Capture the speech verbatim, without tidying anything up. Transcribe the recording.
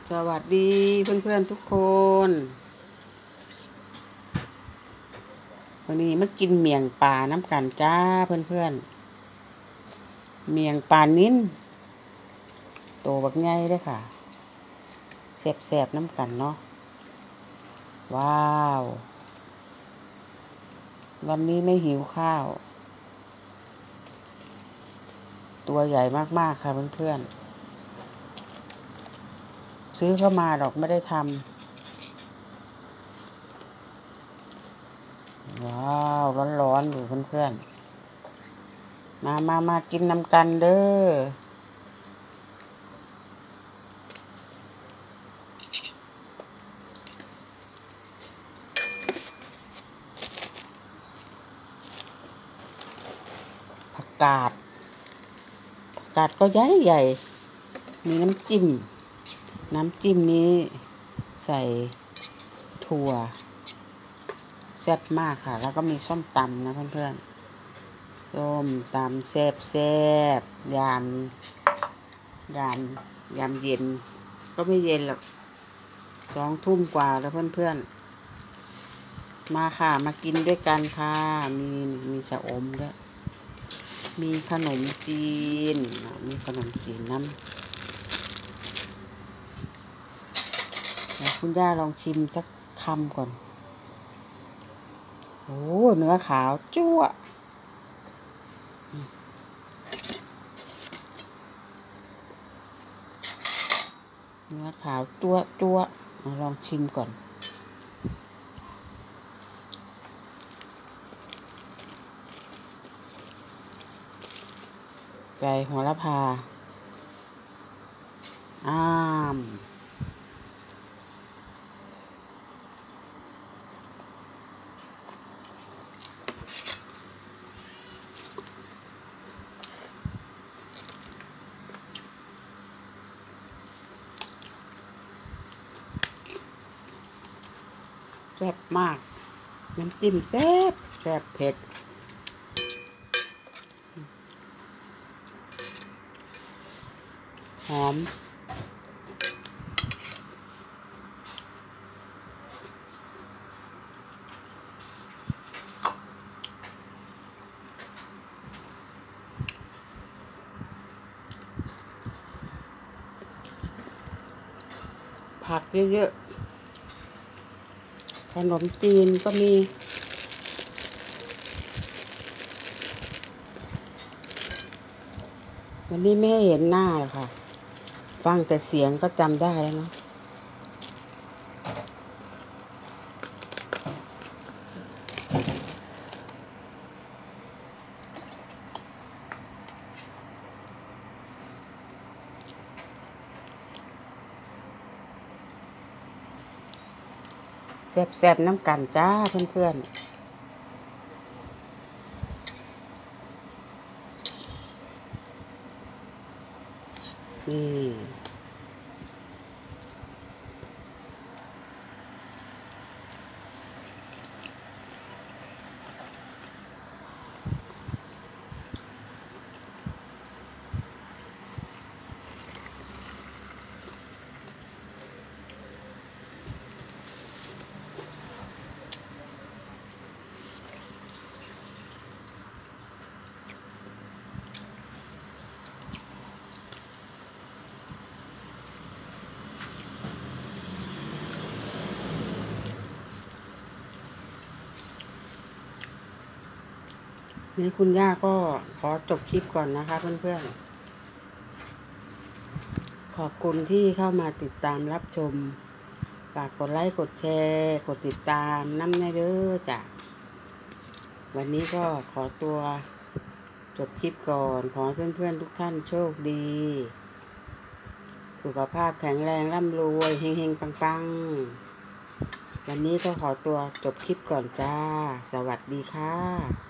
สวัสดีเพื่อนๆทุกคน วันนี้มากินเมี่ยงปลาน้ำกันจ้าเพื่อนๆเมี่ยงปลานิ้นโตบักใหญ่เลยค่ะแซ่บๆน้ำกันเนาะว้าววันนี้ไม่หิวข้าวตัวใหญ่มากๆค่ะเพื่อนๆซื้อเข้ามาดอกไม่ได้ทำว้าวร้อนๆอยู่เพื่อนๆมามามากินน้ำกันเด้อผักกาดผักกาดก็ใหญ่ใหญ่มีน้ำจิ้มน้ำจิ้มนี้ใส่ถั่วแซ่บมากค่ะแล้วก็มีส้มตำนะเพื่อนๆส้มตำแซ่บแซ่บยามยามยามเย็นก็ไม่เย็นหรอกสองทุ่มกว่าแล้วเพื่อนๆมาค่ะมากินด้วยกันค่ะมีมีชะอมด้วยมีขนมจีนมีขนมจีนน้ำแล้วคุณย่าลองชิมสักคำก่อนโอ้เนื้อขาวจั่วเนื้อขาวตัวตัวมาลองชิมก่อนใส่หัวละพาอ้ามแซ่บมากน้ำจิ้มแซ่บแซ่บเผ็ดหอมผักเยอะๆขนมจีนก็มีวันนี้ไม่ให้เห็นหน้าหรอกค่ะฟังแต่เสียงก็จำได้แล้วเนาะแซ่บๆน้ำกันจ้าเพื่อนๆนี่นี่คุณย่าก็ขอจบคลิปก่อนนะคะเพื่อนๆขอบคุณที่เข้ามาติดตามรับชมฝากกดไลค์กดแชร์กดติดตามน้ำในเด้อจ้ะวันนี้ก็ขอตัวจบคลิปก่อนขอให้เพื่อนๆทุกท่านโชคดีสุขภาพแข็งแรงร่ำรวยเฮงๆปังๆวันนี้ก็ขอตัวจบคลิปก่อนจ้าสวัสดีค่ะ